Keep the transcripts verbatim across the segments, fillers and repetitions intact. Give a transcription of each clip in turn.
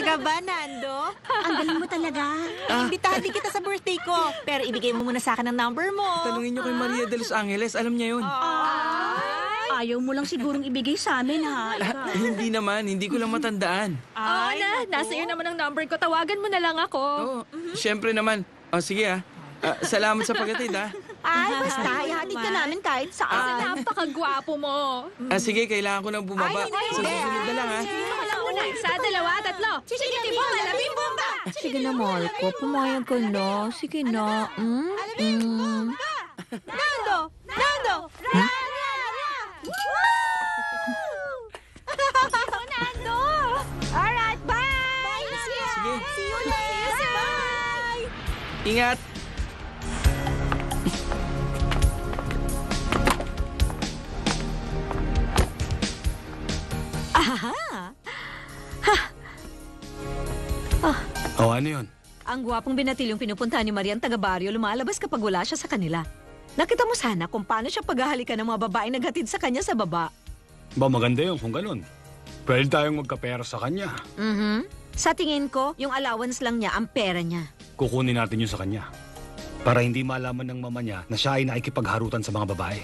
ka ba, Nando? Ang galing mo talaga. Imbitahan din kita sa birthday ko. Pero ibigay mo muna sa akin ang number mo. Tanungin niyo kay Maria de los Angeles, alam niya yun. Ayaw mo lang sigurong ibigay sa amin, ha? Ah, hindi naman, hindi ko lang matandaan. Oo na, nasa iyo naman ang number ko. Tawagan mo na lang ako. Oo, syempre naman. Oh, sige ah. Ah, salamat sa paghatid ah. Ay, basta, ihatid ka namin kahit Kasi saan. napakagwapo mo. Ah, sige, kailangan ko nang bumaba. Sa susunod na lang ah. Ikaw lang muna. Isa, dalawa, tatlo. Sige, tipo, malabing bomba. Sige na, Marco. Pumayag ka na. Sige na. Mm? Mm. Nando! Nando! Ra! Ra! Ra! Nando! Alright, bye! Sige. See you later! Bye! Ingat! Oh, ano yun? Ang gwapong binatilyong pinupunta ni Marian taga-baryo lumalabas kapag wala siya sa kanila. Nakita mo sana kung paano siya paghahalikan ng mga babaeng naghatid sa kanya sa baba. Ba, maganda yun kung ganun. Pwede tayong magkapera sa kanya. Mhm. Sa tingin ko, yung allowance lang niya ang pera niya. Kukunin natin yun sa kanya. Para hindi malaman ng mama niya na siya ay nakikipagharutan sa mga babae.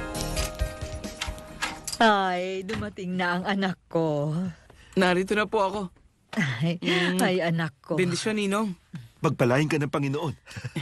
Ay, dumating na ang anak ko. Narito na po ako. Ay, ay anak ko. Bendisyon, Ninong. Pagpalain ka ng Panginoon.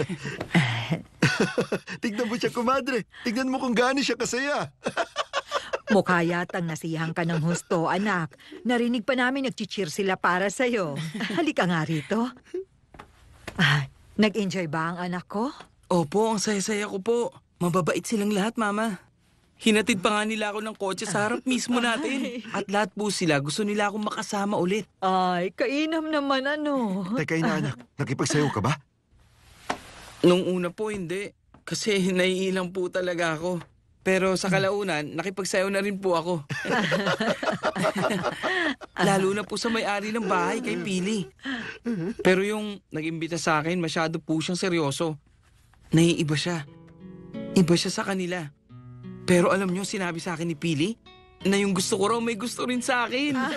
Tignan mo siya, kumadre. Tignan mo kung gaano siya kasaya. Mukha yatang nasiyahan ka ng husto, anak. Narinig pa namin nag-cheer sila para sa'yo. Halika nga rito. Ah, nag-enjoy ba ang anak ko? Opo, ang saya-saya ko po. Mababait silang lahat, Mama. Hinatid pa nga nila ako ng kotse sa harap mismo natin. At lahat po sila gusto nila akong makasama ulit. Ay, kainam naman ano. Teka, inaanak, nakipagsayaw ka ba? Nung una po, hindi. Kasi naiilang po talaga ako. Pero sa kalaunan, nakipagsayaw na rin po ako. Lalo na po sa may-ari ng bahay, kay Pili. Pero yung nag-imbita sa akin, masyado po siyang seryoso. Naiiba siya. Iba siya sa kanila. Pero alam niyo, sinabi sa akin ni Pili, na yung gusto ko raw may gusto rin sa akin. Ah,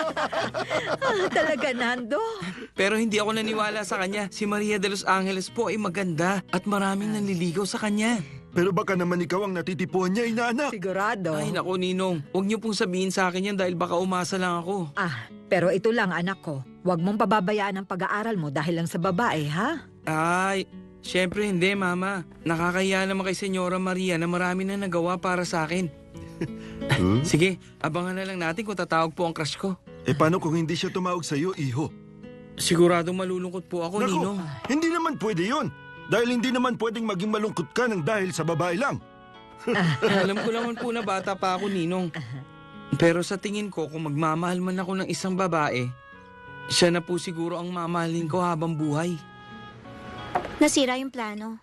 talaga, Nando? Pero hindi ako naniwala sa kanya. Si Maria de los Angeles po ay maganda at maraming nanliligaw sa kanya. Pero baka naman ikaw ang natitipuan niya, inaanak. Sigurado. Ay naku, Ninong. Huwag niyo pong sabihin sa akin yan dahil baka umasa lang ako. Ah, pero ito lang, anak ko. Huwag mong pababayaan ang pag-aaral mo dahil lang sa babae, ha? Ay, syempre hindi, Mama. Nakakahiya naman kay Senyora Maria na marami na nagawa para sa akin. Huh? Sige, abangan na lang natin kung tatawag po ang crush ko. Eh paano kung hindi siya tumawag sa'yo, iho? Siguradong malulungkot po ako, Naku, Ninong. hindi naman pwede yun. Dahil hindi naman pwedeng maging malungkot ka ng dahil sa babae lang. Alam ko naman po na bata pa ako, Ninong. Pero sa tingin ko, kung magmamahal man ako ng isang babae, siya na po siguro ang mamahalin ko habang buhay. Nasira yung plano.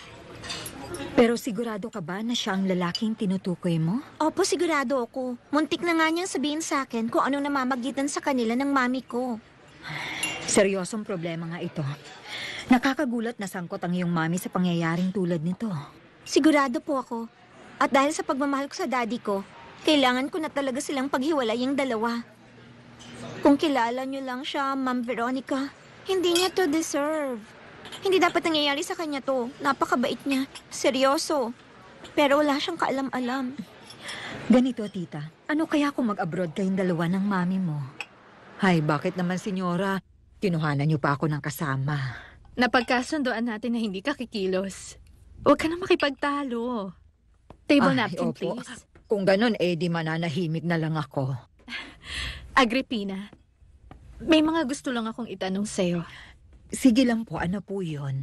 Pero sigurado ka ba na siya ang lalaking tinutukoy mo? Opo, sigurado ako. Muntik na nga niyang sabihin sa akin kung anong namamagitan sa kanila ng mami ko. Seryosong problema nga ito. Nakakagulat na sangkot ang iyong mami sa pangyayaring tulad nito. Sigurado po ako. At dahil sa pagmamahal ko sa daddy ko, kailangan ko na talaga silang paghiwalay yung dalawa. Kung kilala niyo lang siya, Ma'am Veronica, hindi niya to deserve. Hindi dapat nangyayari sa kanya to. Napakabait niya. Seryoso. Pero wala siyang kaalam-alam. Ganito, tita. Ano kaya kung mag-abroad kayong dalawa ng mami mo? Ay, bakit naman, senyora? Kinuhanan niyo pa ako ng kasama. Napagkasundoan natin na hindi ka kikilos. Huwag ka na makipagtalo. Table Ay, napkin, opo. please. Kung ganun, eh di mananahimik na lang ako. Agripina, may mga gusto lang akong itanong sa'yo. Sige lang po, ano po yun?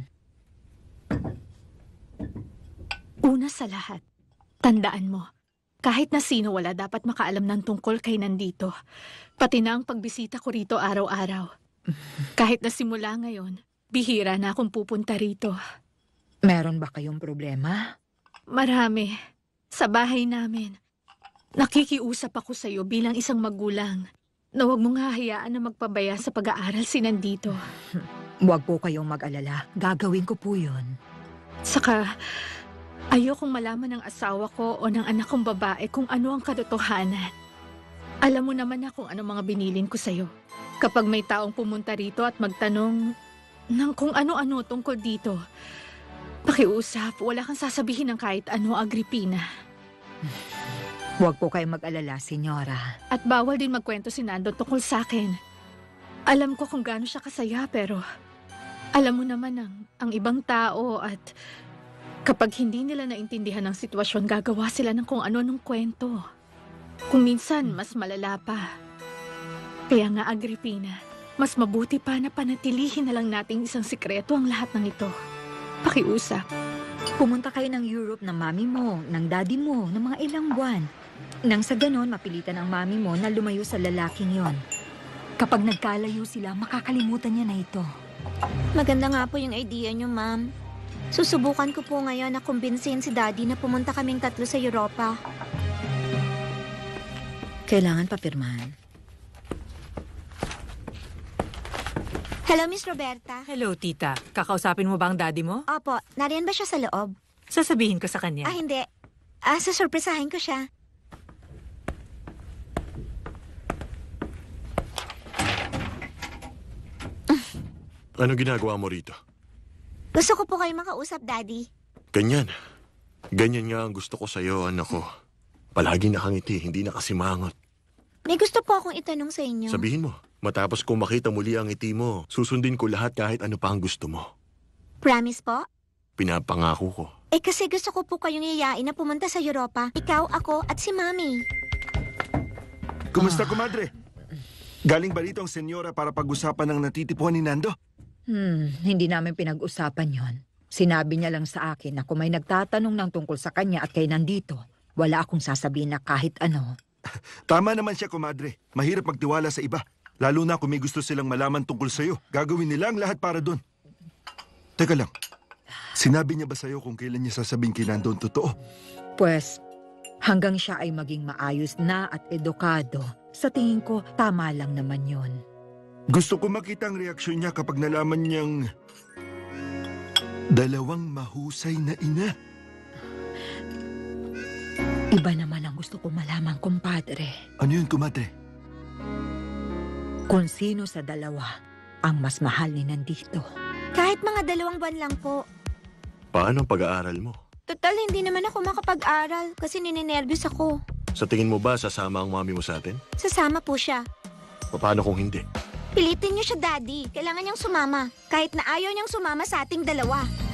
Una sa lahat, tandaan mo, kahit na sino wala dapat makaalam ng tungkol kay nandito. Pati na ang pagbisita ko rito araw-araw. Kahit na simula ngayon, bihira na akong pupunta rito. Meron ba kayong problema? Marami. Sa bahay namin. Nakikiusap ako sa'yo bilang isang magulang na huwag mong hahayaan na magpabaya sa pag-aaral si nandito. Huwag po kayong mag-alala. Gagawin ko po yun. Saka, ayokong malaman ng asawa ko o ng anak kong babae kung ano ang katotohanan. Alam mo naman na kung ano mga binilin ko sa'yo. Kapag may taong pumunta rito at magtanong ng kung ano-ano tungkol dito, pakiusap, wala kang sasabihin ng kahit ano, Agripina. Huwag po kayo mag-alala, senyora. At bawal din magkwento si Nando tungkol sa akin. Alam ko kung gaano siya kasaya, pero alam mo naman ang, ang ibang tao at kapag hindi nila naintindihan ang sitwasyon, gagawa sila ng kung ano-anong kwento. Kung minsan, mas malala pa. Kaya nga, Agripina, mas mabuti pa na panatilihin na lang nating isang sikreto ang lahat ng ito. Pakiusap. Pumunta kayo ng Europe ng mami mo, ng daddy mo, ng mga ilang buwan. Nang sa ganon, mapilitan ang mami mo na lumayo sa lalaking yon. Kapag nagkalayo sila, makakalimutan niya na ito. Maganda nga po yung idea niyo, ma'am. Susubukan ko po ngayon na kumbinsin si daddy na pumunta kaming tatlo sa Europa. Kailangan papirmahan. Hello, Miss Roberta. Hello, tita. Kakausapin mo ba ang daddy mo? Opo, nariyan ba siya sa loob? Sasabihin ko sa kanya. Ah, hindi. Ah, sasurpresahin ko siya. Ano ginagawa mo rito? Gusto ko po kayo makausap, Daddy. Ganyan. Ganyan nga ang gusto ko sa'yo, anak ko. Palagi nakangiti, hindi nakasimangot. May gusto po akong itanong sa inyo. Sabihin mo, matapos kong makita muli ang ngiti mo, susundin ko lahat kahit ano pa ang gusto mo. Promise po? Pinapangako ko. Eh kasi gusto ko po kayong yayain na pumunta sa Europa. Ikaw, ako, at si Mami. Kumusta, kumadre? Galing ba rito ang senyora para pag-usapan ng natitipuan ni Nando? Hmm, hindi namin pinag-usapan yon. Sinabi niya lang sa akin na kung may nagtatanong ng tungkol sa kanya at kay nandito, wala akong sasabihin na kahit ano. Tama naman siya, kumadre. Mahirap magtiwala sa iba. Lalo na kung may gusto silang malaman tungkol sa'yo. Gagawin nila ang lahat para doon. Teka lang. Sinabi niya ba sa'yo kung kailan niya sasabihin kay Nando ang totoo? Pues, hanggang siya ay maging maayos na at edukado, sa tingin ko, tama lang naman yon. Gusto ko makita ang reaksyon niya kapag nalaman niyang dalawang mahusay na ina. Iba naman ang gusto ko malaman, kumpadre. Ano yun, kumadre? Kung sino sa dalawa ang mas mahal ni nandito. Kahit mga dalawang buwan lang po. Paano ang pag-aaral mo? Total, hindi naman ako makapag-aral kasi nininervyos ako. Sa tingin mo ba sasama ang mami mo sa atin? Sasama po siya. Paano kung hindi? Pilitin niyo siya, Daddy. Kailangan niyang sumama. Kahit na ayaw niyang sumama sa ating dalawa.